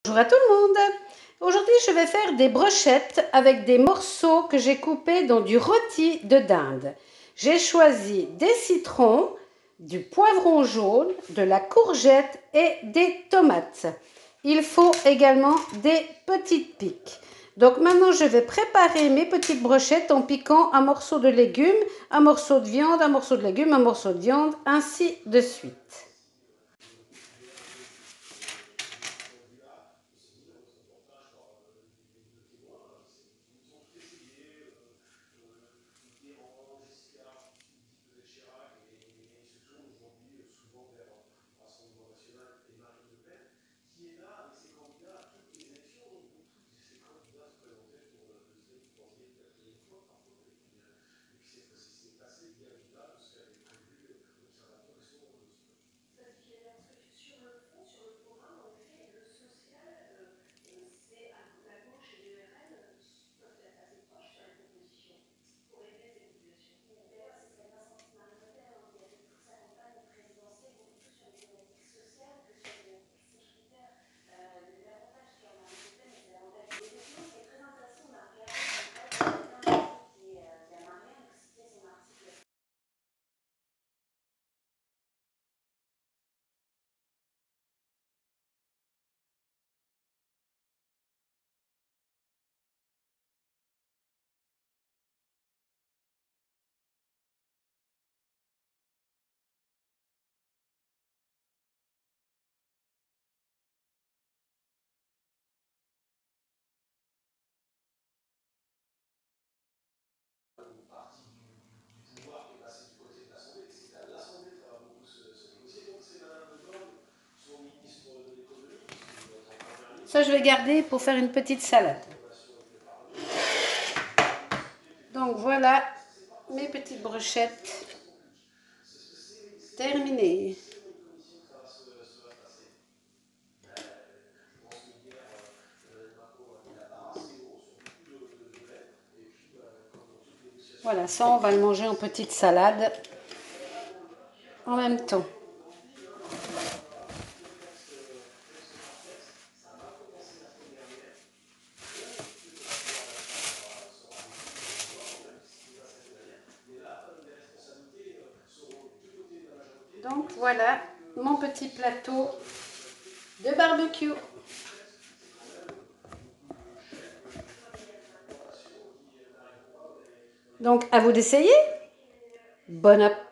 Bonjour à tout le monde. Aujourd'hui, je vais faire des brochettes avec des morceaux que j'ai coupés dans du rôti de dinde. J'ai choisi des citrons, du poivron jaune, de la courgette et des tomates. Il faut également des petites piques. Donc maintenant, je vais préparer mes petites brochettes en piquant un morceau de légumes, un morceau de viande, un morceau de légumes, un morceau de viande, ainsi de suite. Ça, je vais garder pour faire une petite salade. Donc voilà mes petites brochettes terminées. Voilà, ça on va le manger en petite salade en même temps. Donc voilà mon petit plateau de barbecue. Donc à vous d'essayer. Bon appétit.